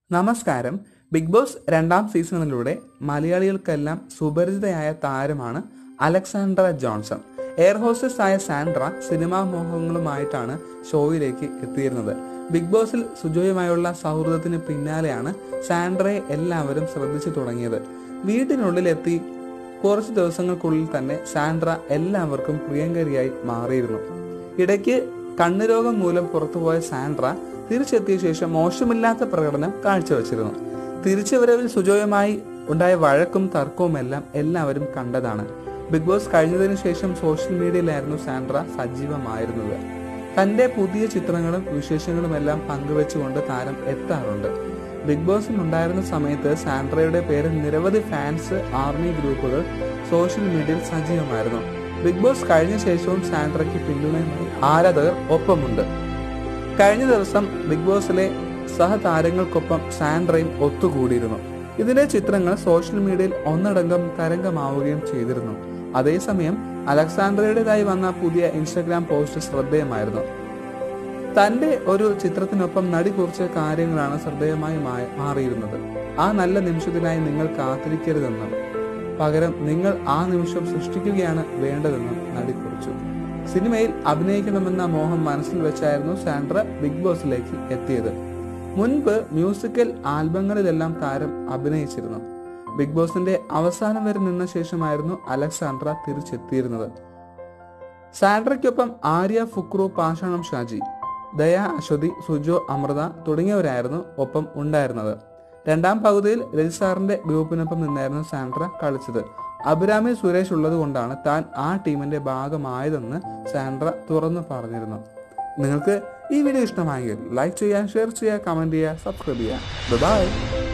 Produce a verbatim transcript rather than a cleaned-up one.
നമസ്കാരം. Big boss രണ്ടാം സീസണിലൂടെ മലയാളികൾക്കെല്ലാം സുപരിചിതയായ താരമാണ് അലക്സാൻഡ്ര ജോൺസൺ. എയർ ഹോസ്റ്റസ് ആയ സാൻഡ്ര സിനിമാ മോഹങ്ങളുമായിട്ടാണ് ഷോയിലേക്ക് എത്തിയിരുന്നത്. ബിഗ് ബോസിൽ സുജോയുമായുള്ള സൗഹൃദത്തിന് പിന്നാലെയാണ് സാൻഡ്രയെ എല്ലാവരും ശ്രദ്ധിച്ചു തുടങ്ങിയത്. വീട്ടിനുള്ളിലെത്തി കുറച്ച് ദിവസങ്ങൾക്കുള്ളിൽ തന്നെ സാൻഡ്ര എല്ലാവർക്കും പ്രിയങ്കരിയായി മാറിയിരുന്നു. ഇടയ്ക്ക് കണ്ണുരോഗം മൂലം പുറത്തുപോയ സാൻഡ്ര തിരിച്ചെത്തിയ ശേഷം മോശമില്ലാത്ത പ്രകടനം കാഴ്ചവെച്ചിരുന്നു. തിരിച്ചുവരവിൽ സുജോയുമായി ഉണ്ടായ വഴക്കും തർക്കവുമെല്ലാം എല്ലാവരും കണ്ടതാണ്. ബിഗ് ബോസ് കഴിഞ്ഞതിന് ശേഷം സോഷ്യൽ മീഡിയയിലായിരുന്നു സാൻഡ്ര സജീവമായിരുന്നത്. തന്റെ പുതിയ ചിത്രങ്ങളും വിശേഷങ്ങളുമെല്ലാം പങ്കുവെച്ചുകൊണ്ട് താരം എത്താറുണ്ട്. ബിഗ് ബോസിൽ ഉണ്ടായിരുന്ന സമയത്ത് സാൻഡ്രയുടെ പേരിൽ നിരവധി ഫാൻസ് ആർമി ഗ്രൂപ്പുകൾ സോഷ്യൽ മീഡിയയിൽ സജീവമായിരുന്നു. ബിഗ് ബോസ് കഴിഞ്ഞ ശേഷവും സാൻഡ്രയ്ക്ക് പിന്തുണയുമായി ആരാധകർ ഒപ്പമുണ്ട്. കഴിഞ്ഞ ദിവസം ബിഗ് ബോസിലെ സഹതാരങ്ങൾക്കൊപ്പം സാൻഡ്രയും ഒത്തുകൂടിയിരുന്നു. ഇതിന്റെ ചിത്രങ്ങൾ സോഷ്യൽ മീഡിയയിൽ ഒന്നടങ്കം തരംഗമാവുകയും ചെയ്തിരുന്നു. അതേസമയം അലക്സാൻഡ്രയുടേതായി വന്ന പുതിയ ഇൻസ്റ്റഗ്രാം പോസ്റ്റ് ശ്രദ്ധേയമായിരുന്നു. തന്റെ ഒരു ചിത്രത്തിനൊപ്പം നടി കുറിച്ച കാര്യങ്ങളാണ് ശ്രദ്ധേയമായി മാറിയിരുന്നത്. ആ നല്ല നിമിഷത്തിനായി നിങ്ങൾ കാത്തിരിക്കരുതെന്നും പകരം നിങ്ങൾ ആ നിമിഷം സൃഷ്ടിക്കുകയാണ് വേണ്ടതെന്നും നടി കുറിച്ചു. സിനിമയിൽ അഭിനയിക്കണമെന്ന മോഹം മനസ്സിൽ വെച്ചായിരുന്നു സാൻഡ്ര ബിഗ് ബോസിലേക്ക് എത്തിയത്. മുൻപ് മ്യൂസിക്കൽ ആൽബങ്ങളിലെല്ലാം താരം അഭിനയിച്ചിരുന്നു. ബിഗ് ബോസിന്റെ അവസാനം വരെ നിന്ന ശേഷമായിരുന്നു അലക്സാൻഡ്ര തിരിച്ചെത്തിയിരുന്നത്. സാൻഡ്രയ്ക്കൊപ്പം ആര്യ, ഫുക്രു, പാഷാണം ഷാജി, ദയ, അശ്വതി, സുജോ, അമൃത തുടങ്ങിയവരായിരുന്നു ഒപ്പം ഉണ്ടായിരുന്നത്. രണ്ടാം പകുതിയിൽ രജിസാറിന്റെ ഗ്രൂപ്പിനൊപ്പം നിന്നായിരുന്നു സാൻഡ്ര കളിച്ചത്. അഭിരാമി സുരേഷ് ഉള്ളത് കൊണ്ടാണ് താൻ ആ ടീമിന്റെ ഭാഗമായതെന്ന് സാൻഡ്ര തുറന്നു പറഞ്ഞിരുന്നു. നിങ്ങൾക്ക് ഈ വീഡിയോ ഇഷ്ടമായെങ്കിൽ ലൈക്ക് ചെയ്യുക, ഷെയർ ചെയ്യുക, കമന്റ് ചെയ്യുക, സബ്സ്ക്രൈബ് ചെയ്യുക. ബൈ.